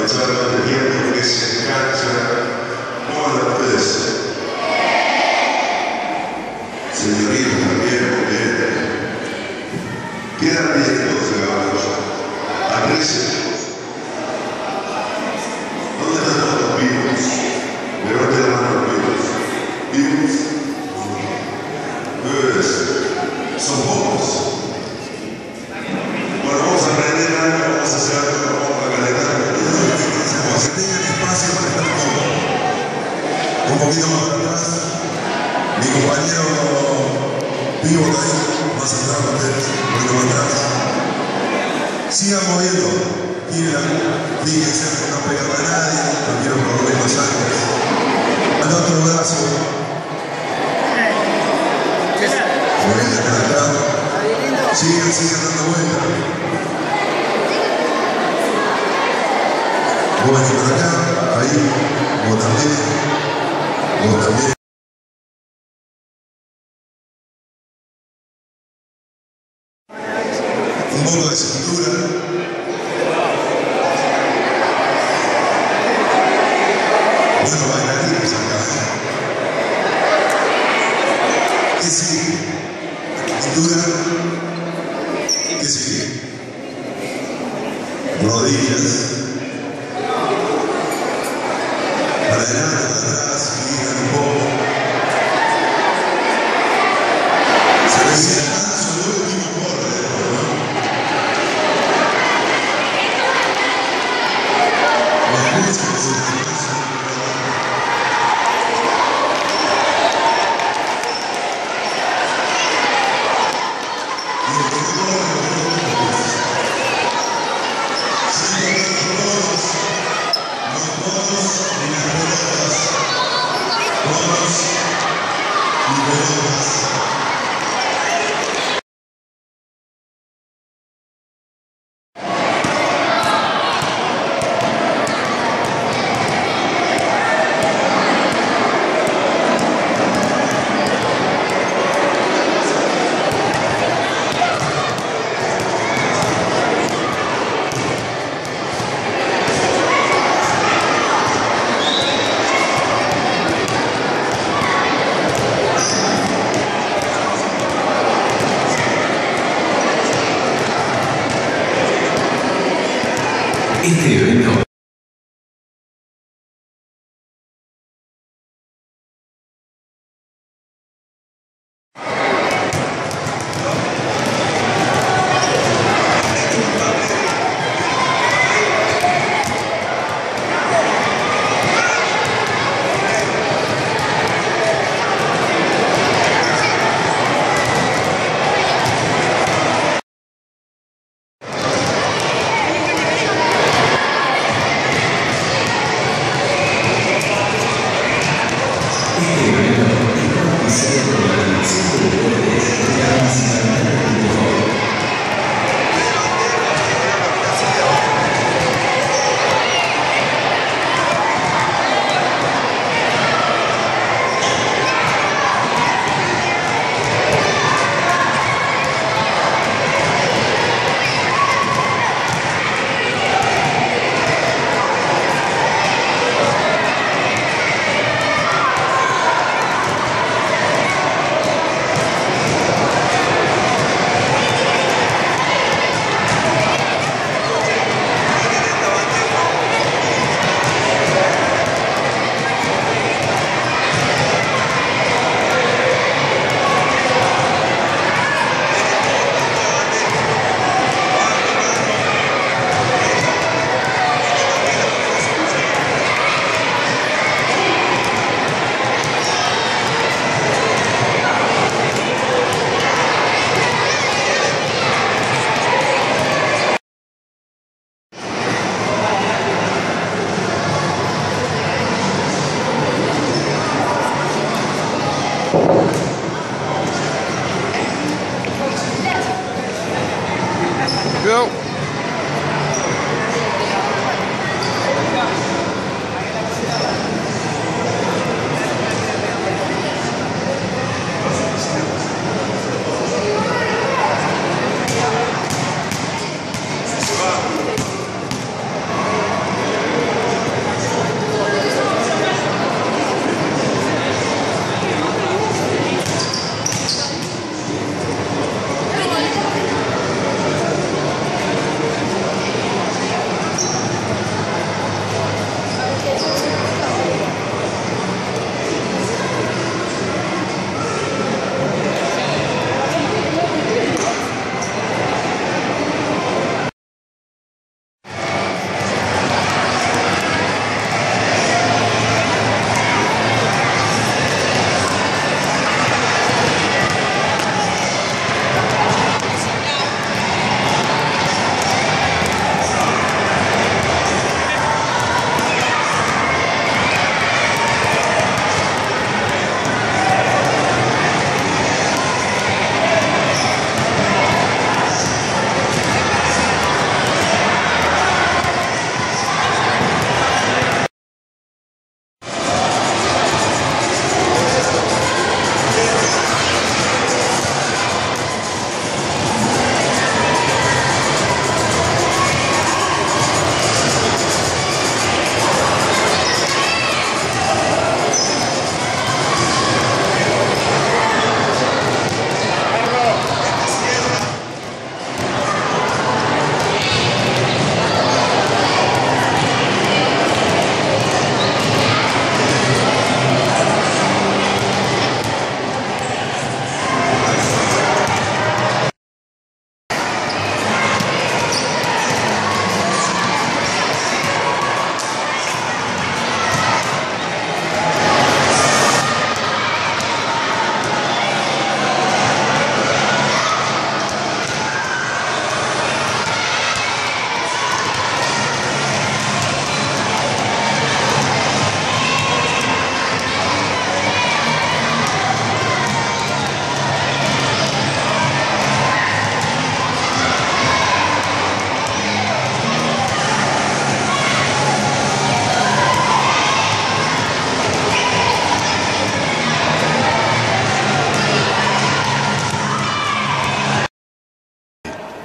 aprovechar el tiempo que se cancha. ¿Cómo andan ustedes? Señoritas también, muy bien. Quedan bien todos acabados. Aprecien. ¿Dónde están los vivos? Levante la mano los vivos. ¿Vivos? Son pocos. Bueno, vamos a aprender algo, vamos a hacer algo, vamos a calentar. Que tengan espacio para estar cómodos. Un poquito más para atrás. Mi compañero vivo ahí, más atrás, un poquito más atrás. Sigan moviendo. Fíjense, no pegarle a nadie, no quiero problemas antes. Al otro brazo. Muy bien, acá. Sigan dando vuelta. Vos venís por acá, ahí, vos también, vos también. Un poco de cintura. Bueno, bailarines acá. ¿Qué sigue? Cintura. ¿Qué sigue? Rodillas. Para adelante, para atrás, giran un poco. Se ve si alcanza lo último corre después, ¿no? Me escuchan que se alcanza. Y el que corre, este evento go.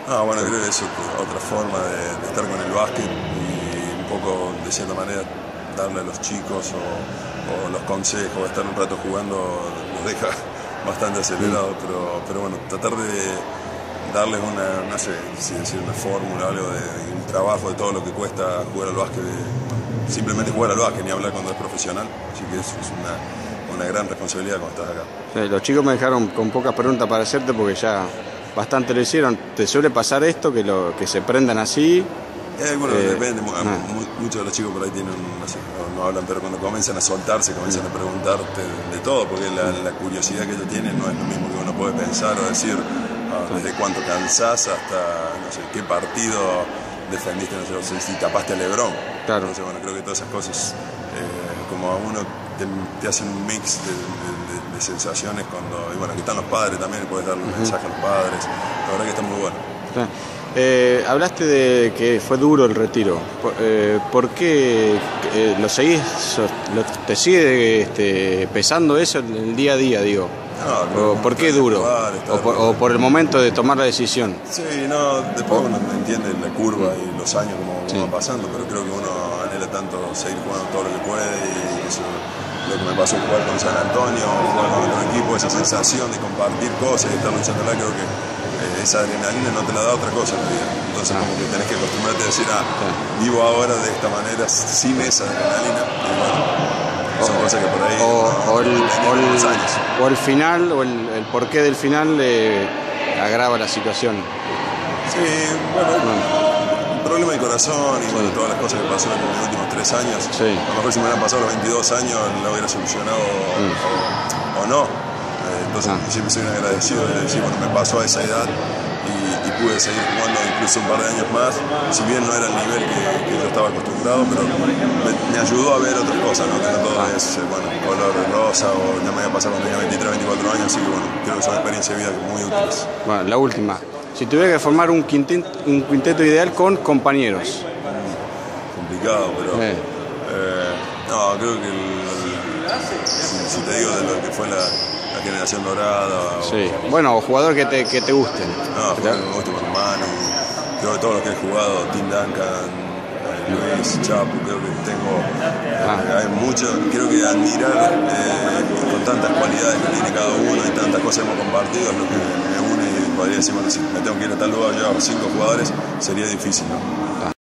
Ah, bueno, creo que eso es otra forma de estar con el básquet y un poco, de cierta manera, darle a los chicos o los consejos, estar un rato jugando, los deja bastante acelerados, pero bueno, tratar de darles una, no sé si decir una fórmula, algo de un trabajo de todo lo que cuesta jugar al básquet, simplemente jugar al básquet, ni hablar cuando es profesional, así que eso es una gran responsabilidad cuando estás acá. Sí, los chicos me dejaron con pocas preguntas para hacerte porque ya bastante lo hicieron. ¿Te suele pasar esto, que se prendan así? Bueno, depende, muchos de los chicos por ahí tienen, no hablan, pero cuando comienzan a soltarse, comienzan a preguntarte de todo, porque la curiosidad que ellos tienen no es lo mismo que uno puede pensar o decir, desde cuánto cansás hasta, no sé, qué partido defendiste, no sé, si tapaste a LeBron. Claro. Entonces, bueno, creo que todas esas cosas, como a uno te hacen un mix de sensaciones cuando, y bueno, aquí están los padres también, puedes darle un mensaje a los padres, la verdad que está muy bueno. Hablaste de que fue duro el retiro. ¿Por qué lo seguís? ¿Te sigue pesando eso el día a día, digo? No, ¿Por qué duro? ¿O por el momento de tomar la decisión? Sí, no, después uno entiende la curva y los años como van pasando, pero creo que uno anhela tanto seguir jugando todo lo que puede y eso, lo que me pasó jugar con San Antonio, jugar con otro equipo, esa sensación de compartir cosas y estar luchándola, creo que esa adrenalina no te la da otra cosa en la vida. Entonces como que tenés que acostumbrarte a decir, vivo ahora de esta manera sin esa adrenalina. Y bueno, son cosas que por ahí o el final, o el porqué del final agrava la situación. Sí, bueno, un problema de corazón y bueno, todas las cosas que pasaron en los últimos 3 años. A lo mejor si me hubieran pasado los 22 años lo hubiera solucionado o no. Entonces siempre soy un agradecido de decir, bueno, me pasó a esa edad y pude seguir jugando incluso un par de años más, si bien no era el nivel que yo estaba acostumbrado, pero me ayudó a ver otras cosas, ¿no? Que no todo es, bueno, color rosa o ya me había pasado cuando tenía 23, 24 años, así que bueno, creo que son experiencias de vida muy útiles. Bueno, la última, si tuviera que formar un quinteto ideal con compañeros. Complicado, pero no, creo que si te digo de lo que fue la generación dorada. Sí. Bueno, o jugador que te gusten. No, me gusta mi hermano. Creo que todos los que he jugado, Tim Duncan, Luis, Chapo, creo que tengo. Hay mucho, creo que admirar con tantas cualidades que tiene cada uno y tantas cosas que hemos compartido es lo que me une y podría decir, bueno, si me tengo que ir a tal lugar, yo 5 jugadores, sería difícil, ¿no?